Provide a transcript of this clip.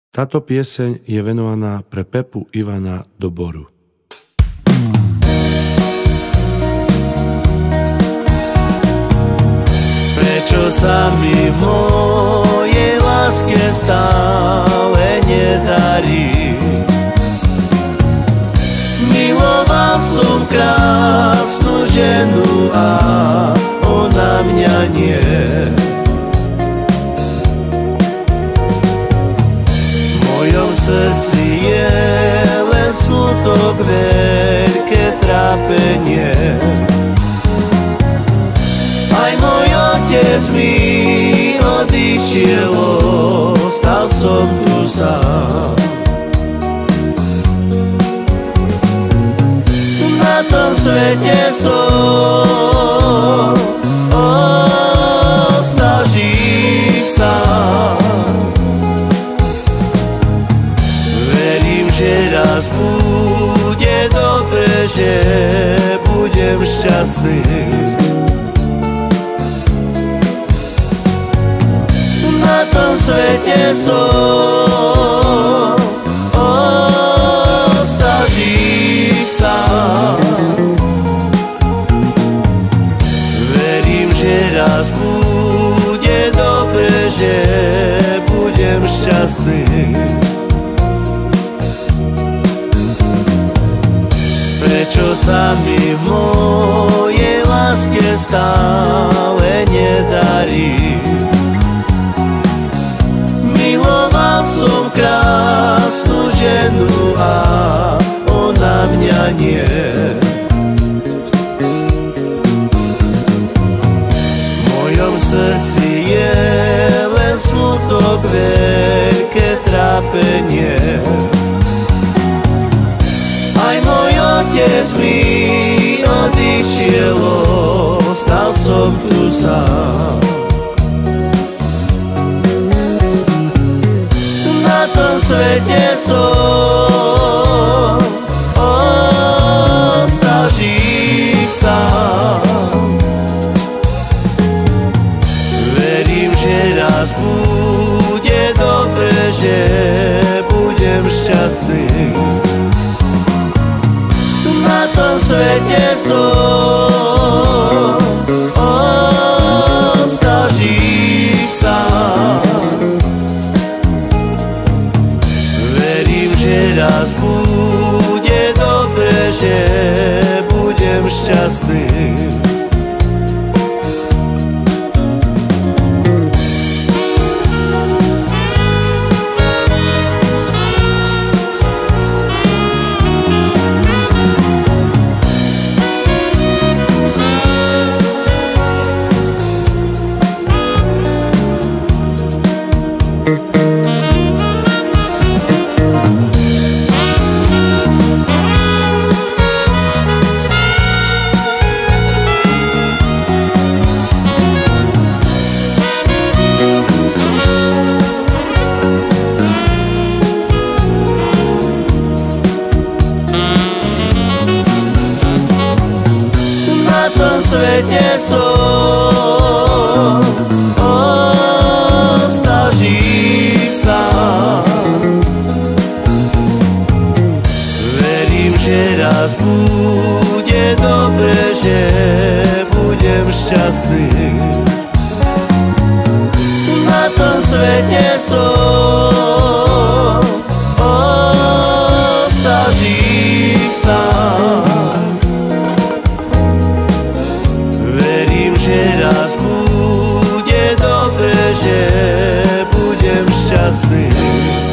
Táto pieseň je venovaná pre Pepu Ivana Doboru. Prečo sa mi v mojej láske stále nedarí? Miloval som krásnu ženu a ona mňa nie. V mojom srdci je len smutok, veľké trápenie. Aj môj otec mi odišiel, ostal som tu sám. Na tom svete som ostal žiť sám. Verím, že raz bude dobre, že budem šťastný. Na tom svete som ostal žiť sám. Verím, že raz bude dobre, že budem šťastný. Prečo sa mi v mojej láske stále nedarí? Miloval som krásnu ženu a ona mňa nie. V mojom srdci je len smutok, veľké trápenie. Aj môj otec mi odišiel, ostal som tu sám. Na tom svete som ostal žiť sám. Verím, že raz bude dobre, že budem šťastný. Na tom svete som ostal žiť sám. Verím, že raz bude dobre, že budem šťastný. Na tom svete som ostal žiť sám. Verím, že raz bude dobre, že budem šťastný. Na tom svete som ostal žiť sám. Verím, že raz bude dobre, že budem šťastný.